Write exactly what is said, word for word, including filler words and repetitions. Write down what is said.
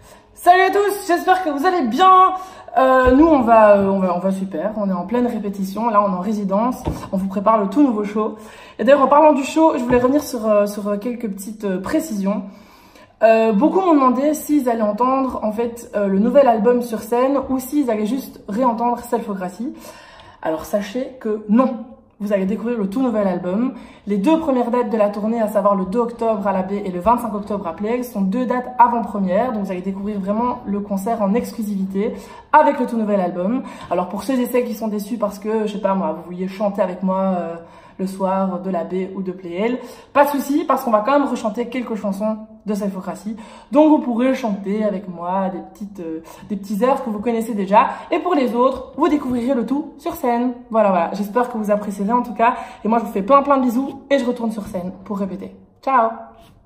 Salut à tous, j'espère que vous allez bien. Euh, nous on va, euh, on va, on va super, on est en pleine répétition, là on est en résidence, on vous prépare le tout nouveau show. Et d'ailleurs en parlant du show, je voulais revenir sur, euh, sur quelques petites euh, précisions. Euh, beaucoup m'ont demandé s'ils allaient entendre en fait euh, le nouvel album sur scène ou s'ils allaient juste réentendre Selfocratie. Alors sachez que non, vous allez découvrir le tout nouvel album. Les deux premières dates de la tournée, à savoir le deux octobre à la Baie et le vingt-cinq octobre à Plaigue, sont deux dates avant-première. Donc vous allez découvrir vraiment le concert en exclusivité avec le tout nouvel album. Alors pour ceux et celles qui sont déçus parce que, je sais pas moi, vous vouliez chanter avec moi euh, le soir de la Baie ou de Pléel, pas de souci parce qu'on va quand même rechanter quelques chansons de Selfocratie. Donc vous pourrez chanter avec moi des petites, euh, des petits airs que vous connaissez déjà. Et pour les autres, vous découvrirez le tout sur scène. Voilà, voilà. J'espère que vous apprécierez en tout cas. Et moi, je vous fais plein plein de bisous et je retourne sur scène pour répéter. Ciao!